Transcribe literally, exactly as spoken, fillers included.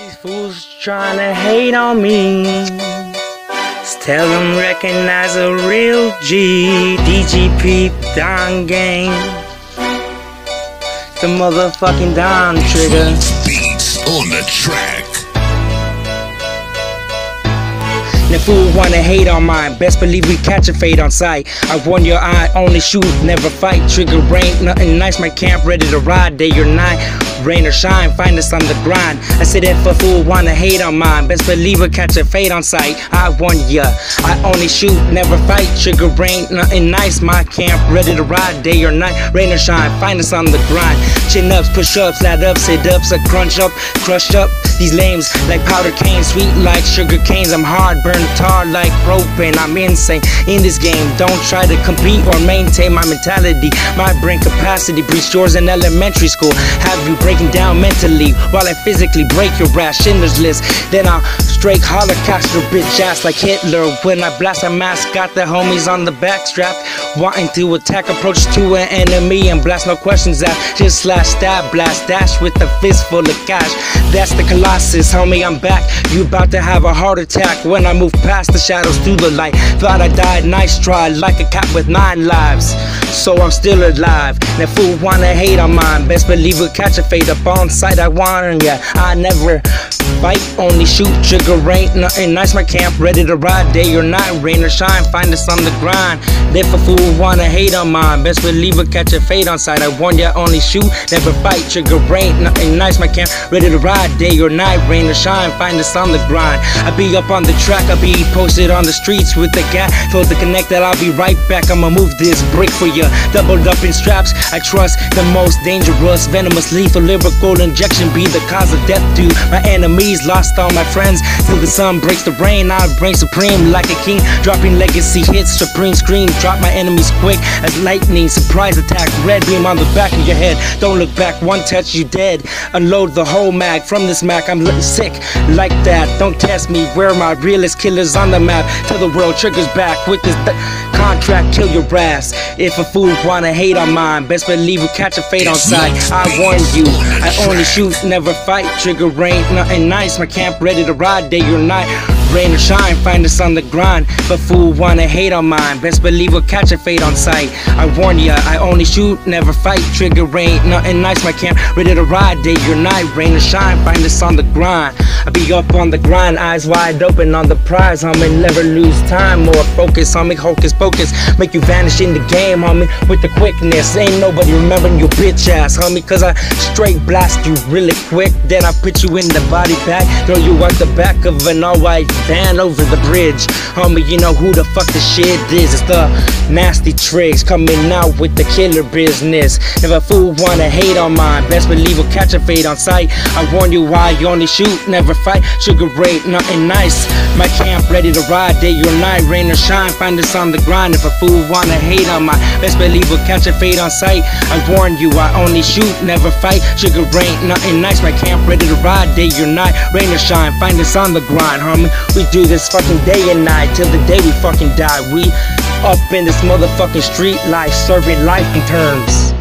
These fools tryna hate on me. Just tell them recognize a real G. D G P Don Gang. The motherfucking Don Trigger. Beats on the track. The fool wanna hate on mine, best believe we catch a fade on sight. I warn your eye, only shoot, never fight. Trigger ain't nothing nice, my camp ready to ride day or night. Rain or shine, find us on the grind. I said if a fool wanna hate on mine, best believe we catch a fade on sight. I warn ya, I only shoot, never fight. Trigger ain't nothing nice, my camp ready to ride day or night. Rain or shine, find us on the grind. Chin ups, push ups, lat ups, sit ups, I crunch up, crush up. These lames like powder cane, sweet like sugar canes. I'm hard, burn tar like propane. I'm insane in this game. Don't try to compete or maintain my mentality. My brain capacity breeds yours in elementary school. Have you breaking down mentally while I physically break your ass. Schindler's List. Then I'll straight holocaust your bitch ass like Hitler. When I blast a mask, got the homies on the backstrap, wanting to attack, approach to an enemy and blast, no questions asked. Just slash, stab, blast, dash with a fistful of cash. That's the Colossus, homie, I'm back. You about to have a heart attack when I move past the shadows through the light. Thought I died, nice try, like a cat with nine lives. So I'm still alive. That fool wanna hate on mine, best believe we'll catch a fade up on sight. I warn ya, I never fight, only shoot. Trigger ain't nothing nice, my camp ready to ride day or night. Rain or shine, find us on the grind. If a fool wanna hate on mine, best believe we'll catch a fade on sight. I warn ya, only shoot, never fight. Trigger ain't nothing nice, my camp ready to ride day or night. Rain or shine, find us on the grind. I be up on the track, I be posted on the streets with the gat. Told the connect that I'll be right back. I'ma move this brick for ya, doubled up in straps. I trust the most dangerous, venomous, lethal, lyrical injection be the cause of death to my enemies. Lost all my friends till the sun breaks the rain. I reign supreme like a king, dropping legacy hits, supreme scream. Drop my enemies quick as lightning, surprise attack, red beam on the back of your head. Don't look back, one touch you dead. Unload the whole mag from this Mac. I'm sick like that. Don't test me, where my realest killers on the map. Tell the world Trigger's back with this contract, kill your ass. If a fool wanna hate on mine, best believe we catch a fade on sight. I warn you, I only shoot, never fight. Trigger ain't nothing nice, my camp ready to ride day or night. Rain or shine, find us on the grind. But fool wanna hate on mine, best believe we'll catch a fade on sight. I warn ya, I only shoot, never fight. Trigger ain't nothing nice, my camp ready to ride day or night. Rain or shine, find us on the grind. I be up on the grind, eyes wide open on the prize, homie. Never lose time, more focus, homie. Hocus pocus, make you vanish in the game, homie. With the quickness, ain't nobody remembering your bitch ass, homie. Cause I straight blast you really quick, then I put you in the body bag, throw you out the back of an all-white van over the bridge. Homie, you know who the fuck the shit is. It's the nasty tricks coming out with the killer business. If a fool wanna hate on mine, best believe we'll catch a fade on sight. I warn you why you only shoot, never fight. Trigger ain't nothing nice, my camp ready to ride day or night. Rain or shine, find us on the grind. If a fool wanna hate on mine, best believe we'll catch a fade on sight. I warn you, I only shoot, never fight. Trigger ain't nothing nice, my camp ready to ride day or night. Rain or shine, find us on the grind, homie. We do this fucking day and night till the day we fucking die. We up in this motherfucking street life, serving life in terms.